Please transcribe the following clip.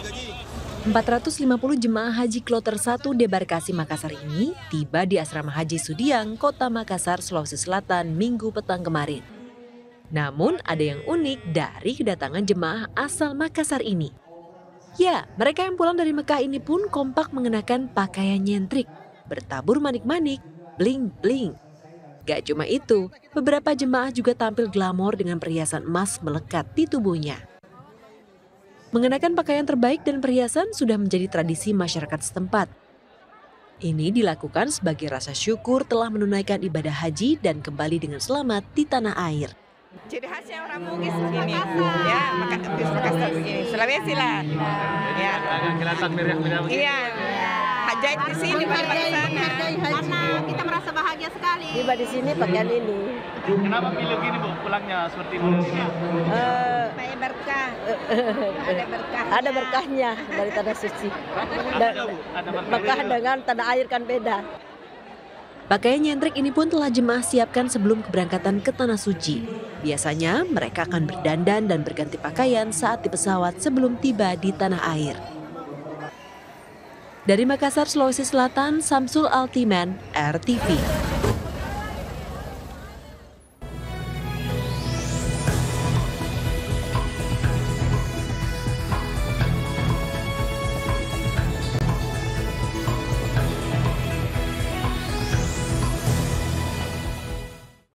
450 jemaah haji kloter 1 debarkasi Makassar ini tiba di Asrama Haji Sudiang, Kota Makassar, Sulawesi Selatan, Minggu petang kemarin. Namun ada yang unik dari kedatangan jemaah asal Makassar ini. Ya, mereka yang pulang dari Mekah ini pun kompak mengenakan pakaian nyentrik, bertabur manik-manik, bling-bling. Gak cuma itu, beberapa jemaah juga tampil glamor dengan perhiasan emas melekat di tubuhnya. Mengenakan pakaian terbaik dan perhiasan sudah menjadi tradisi masyarakat setempat. Ini dilakukan sebagai rasa syukur telah menunaikan ibadah haji dan kembali dengan selamat di tanah air. Ciri khasnya orang Bugis begini, ya, Makassar begini, Sulawesi lah. Ya. Kelihatan meriah-meriah begini. Iya, hajaib di sini pada sana. Karena kita merasa bahagia sekali. Tiba di sini pakaian ini. Kenapa pilih gini Bu, pulangnya seperti ini? Supaya berkah. Ada berkah. Ada berkahnya dari tanah suci. Mekah dengan tanah air kan beda. Pakaian nyentrik ini pun telah jemaah siapkan sebelum keberangkatan ke Tanah Suci. Biasanya mereka akan berdandan dan berganti pakaian saat di pesawat sebelum tiba di tanah air. Dari Makassar, Sulawesi Selatan, Samsul Altiman, RTV.